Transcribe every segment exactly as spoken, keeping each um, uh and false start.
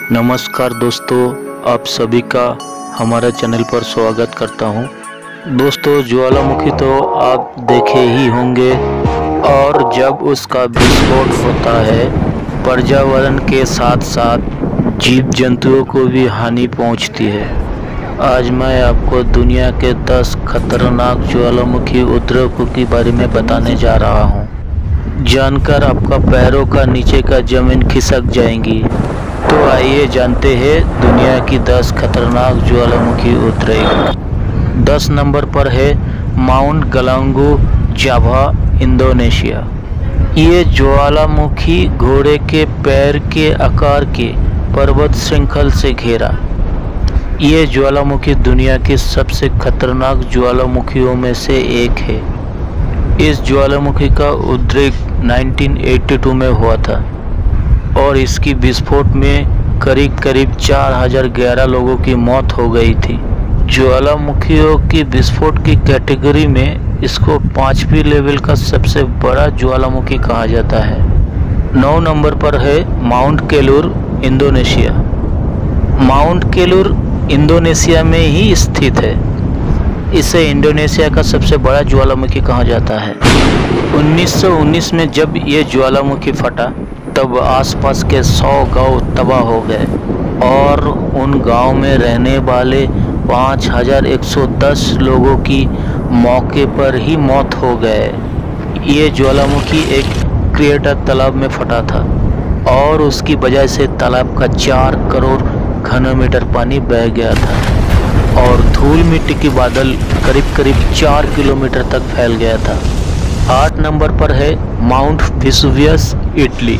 नमस्कार दोस्तों, आप सभी का हमारे चैनल पर स्वागत करता हूं। दोस्तों, ज्वालामुखी तो आप देखे ही होंगे और जब उसका विस्फोट होता है पर्यावरण के साथ साथ जीव जंतुओं को भी हानि पहुंचती है। आज मैं आपको दुनिया के दस खतरनाक ज्वालामुखी उद्रेकों के बारे में बताने जा रहा हूं। जानकर आपका पैरों का नीचे का जमीन खिसक जाएंगी। तो आइए जानते हैं दुनिया की दस खतरनाक ज्वालामुखी उद्रेक। दस नंबर पर है माउंट गलांगू, जावा, इंडोनेशिया। ये ज्वालामुखी घोड़े के पैर के आकार के पर्वत श्रृंखल से घेरा। ये ज्वालामुखी दुनिया की सबसे खतरनाक ज्वालामुखियों में से एक है। इस ज्वालामुखी का उद्रेक उन्नीस सौ बयासी में हुआ था और इसकी विस्फोट में करीब करीब चार हज़ार ग्यारह लोगों की मौत हो गई थी। ज्वालामुखियों की विस्फोट की कैटेगरी में इसको पांचवी लेवल का सबसे बड़ा ज्वालामुखी कहा जाता है। नौ नंबर पर है Mount Kelud, Indonesia. Mount Kelud Indonesia में ही स्थित है। इसे इंडोनेशिया का सबसे बड़ा ज्वालामुखी कहा जाता है। उन्नीस सौ उन्नीस में जब ये ज्वालामुखी फटा तब आसपास के सौ गांव तबाह हो गए और उन गांव में रहने वाले पाँच हज़ार एक सौ दस लोगों की मौके पर ही मौत हो गए। ये ज्वालामुखी एक क्रेटर तालाब में फटा था और उसकी वजह से तालाब का चार करोड़ घन मीटर पानी बह गया था और धूल मिट्टी की बादल करीब करीब चार किलोमीटर तक फैल गया था। आठ नंबर पर है माउंट वेसुवियस, इटली।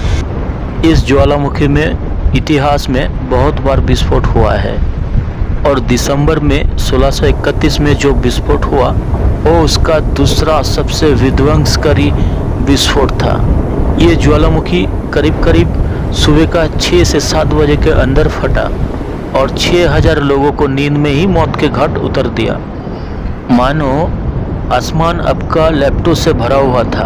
इस ज्वालामुखी में इतिहास में बहुत बार विस्फोट हुआ है और दिसंबर में सोलह सौ इकतीस में जो विस्फोट हुआ वो उसका दूसरा सबसे विध्वंसकारी विस्फोट था। ये ज्वालामुखी करीब करीब सुबह का छः से सात बजे के अंदर फटा और छः हज़ार लोगों को नींद में ही मौत के घाट उतर दिया। मानो आसमान अब का लैपटॉप से भरा हुआ था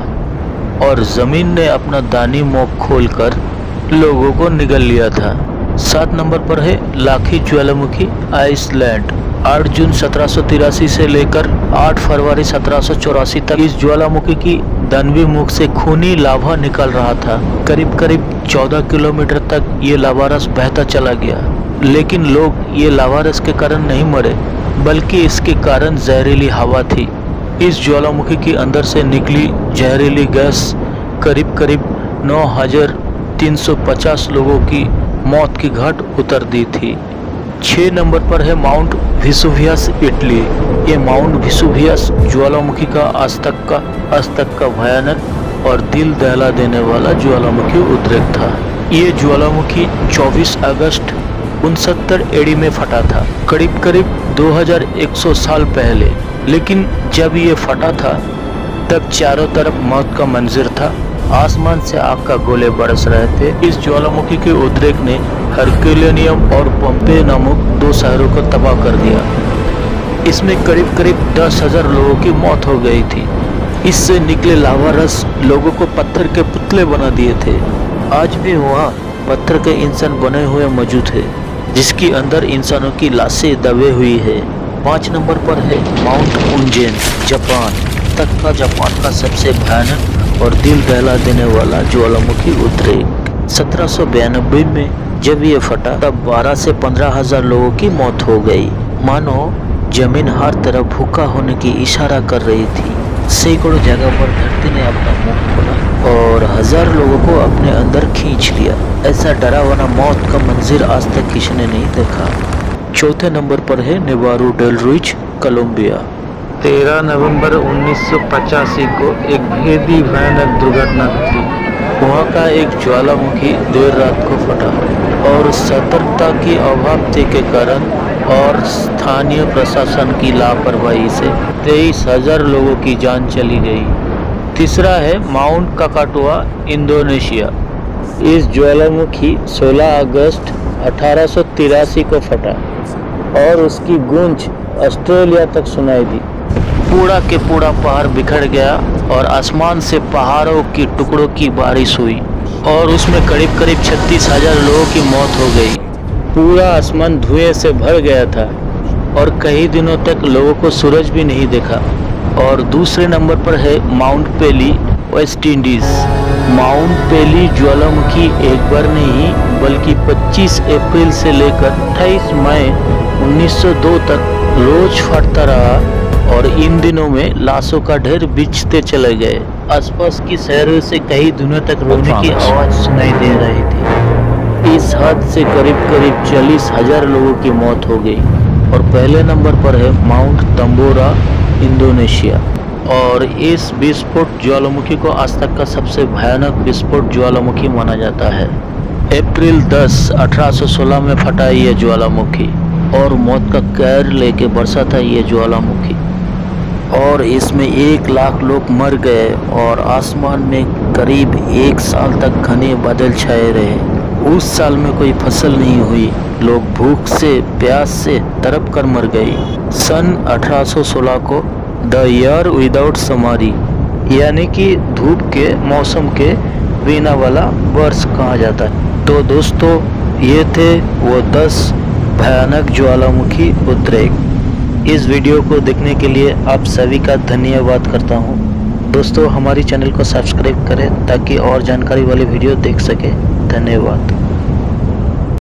और ज़मीन ने अपना दानी मुंह खोलकर लोगों को निगल लिया था। सात नंबर पर है लाखी ज्वालामुखी, आइसलैंड। आठ जून सत्रह सौ तिरासी से लेकर आठ फरवरी सत्रह सौ चौरासी तक इस ज्वालामुखी की दानवी मुख से खूनी लावा निकल रहा था। करीब करीब चौदह किलोमीटर तक ये लावा रस बहता चला गया, लेकिन लोग ये लावा रस के कारण नहीं मरे बल्कि इसके कारण जहरीली हवा थी। इस ज्वालामुखी के अंदर से निकली जहरीली गैस करीब करीब नौ हज़ार तीन सौ पचास लोगों की मौत की घाट उतर दी थी। छः नंबर पर है माउंट वेसुवियस, इटली। ये माउंट वेसुवियस ज्वालामुखी का आज तक का आज तक का भयानक और दिल दहला देने वाला ज्वालामुखी उद्रेक था। ये ज्वालामुखी चौबीस अगस्त उनसत्तर एडी में फटा था, करीब करीब दो हज़ार एक सौ साल पहले। लेकिन जब ये फटा था तब चारों तरफ मौत का मंजर था। आसमान से आग का गोले बरस रहे थे। इस ज्वालामुखी के उद्रेक ने हरक्यूलियम और पोम्पेई नामक दो शहरों को तबाह कर दिया। इसमें करीब करीब दस हजार लोगों की मौत हो गई थी। इससे निकले लावा रस लोगों को पत्थर के पुतले बना दिए थे। आज भी वहाँ पत्थर के इंसान बने हुए मौजूद है जिसके अंदर इंसानों की लाशें दबे हुई है। पाँच नंबर पर है माउंट उंजेन, जापान। तक का जापान का सबसे भयानक और दिल दहला देने वाला ज्वालामुखी उद्रेक। सत्रह सौ बयानबे में जब ये फटा तब बारह से पंद्रह हजार लोगों की मौत हो गई। मानो जमीन हर तरफ भूखा होने की इशारा कर रही थी। सैकड़ों जगह पर धरती ने अपना मुंह खोला और हजार लोगों को अपने अंदर खींच लिया। ऐसा डरावना मौत का मंजर आज तक किसी ने नहीं देखा। चौथे नंबर पर है नेवारो डेल रुइच, कोलंबिया। तेरह नवंबर उन्नीस सौ पचासी को एक भेदी भयानक दुर्घटना घटी। वहाँ का एक ज्वालामुखी देर रात को फटा और सतर्कता की अभाव के कारण और स्थानीय प्रशासन की लापरवाही से तेईस हजार लोगों की जान चली गई। तीसरा है माउंट काकाटुआ, इंडोनेशिया। इस ज्वालामुखी सोलह अगस्त अठारह सौ तिरासी को फटा और उसकी गूंज ऑस्ट्रेलिया तक सुनाई दी। पूरा के पूरा पहाड़ बिखर गया और आसमान से पहाड़ों की टुकड़ों की बारिश हुई और उसमें करीब करीब छत्तीस हजार लोगों की मौत हो गई। पूरा आसमान धुएं से भर गया था और कई दिनों तक लोगों को सूरज भी नहीं देखा। और दूसरे नंबर पर है माउंट पेली, वेस्ट इंडीज। माउंट पेली ज्वालामुखी एक बार नहीं बल्कि पच्चीस अप्रैल से लेकर अट्ठाईस मई उन्नीस सौ दो तक रोज फटता रहा और इन दिनों में लाशों का ढेर बिछते चले गए। आसपास की शहरों से कई दिनों तक रोने की आवाज सुनाई दे रही थी। इस हादसे से करीब करीब चालीस हजार लोगों की मौत हो गई। और पहले नंबर पर है माउंट तंबोरा, इंडोनेशिया। और इस विस्फोट ज्वालामुखी को आज तक का सबसे भयानक विस्फोट ज्वालामुखी माना जाता है। अप्रैल दस अठारह सौ सोलह में फटा यह ज्वालामुखी और मौत का कहर लेके बरसा था ये ज्वालामुखी। और इसमें एक लाख लोग मर गए और आसमान में करीब एक साल तक घने बादल छाए रहे। उस साल में कोई फसल नहीं हुई, लोग भूख से प्यास से तड़प कर मर गए। सन अठारह सौ सोलह को द ईयर विदाउट समरी यानी कि धूप के मौसम के बिना वाला वर्ष कहा जाता है। तो दोस्तों ये थे वो दस भयानक ज्वालामुखी उद्रेक। इस वीडियो को देखने के लिए आप सभी का धन्यवाद करता हूँ। दोस्तों हमारी चैनल को सब्सक्राइब करें ताकि और जानकारी वाली वीडियो देख सके। धन्यवाद।